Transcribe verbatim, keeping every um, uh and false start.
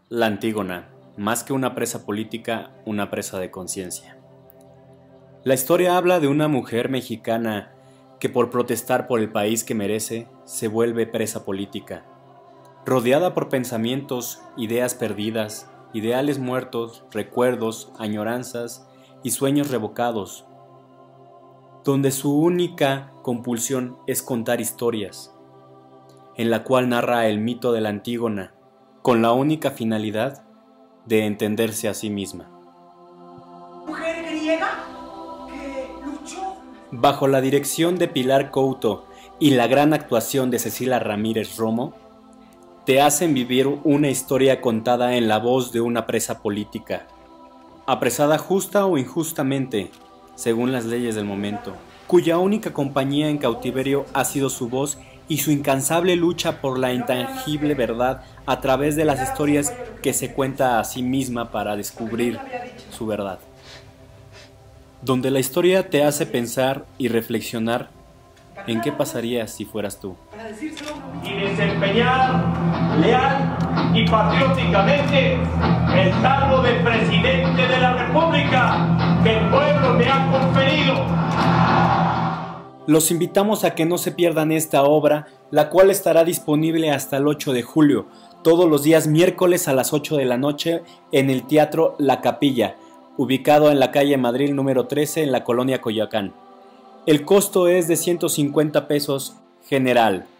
La Antígona, más que una presa política, una presa de conciencia. La historia habla de una mujer mexicana que por protestar por el país que merece, se vuelve presa política. Rodeada por pensamientos, ideas perdidas, ideales muertos, recuerdos, añoranzas y sueños revocados, donde su única compulsión es contar historias, en la cual narra el mito de la Antígona, con la única finalidad de entenderse a sí misma. Mujer griega que luchó Bajo la dirección de Pilar Couto y la gran actuación de Cecilia Ramírez Romo, te hacen vivir una historia contada en la voz de una presa política, apresada justa o injustamente, según las leyes del momento, cuya única compañía en cautiverio ha sido su voz y su incansable lucha por la intangible verdad a través de las historias que se cuenta a sí misma para descubrir su verdad. Donde la historia te hace pensar y reflexionar en qué pasaría si fueras tú. Y desempeñar leal y patrióticamente el cargo de presidente de la República que el pueblo me ha conferido. Los invitamos a que no se pierdan esta obra, la cual estará disponible hasta el ocho de julio, todos los días miércoles a las ocho de la noche en el Teatro La Capilla, ubicado en la calle Madrid número trece en la colonia Coyoacán. El costo es de ciento cincuenta pesos general.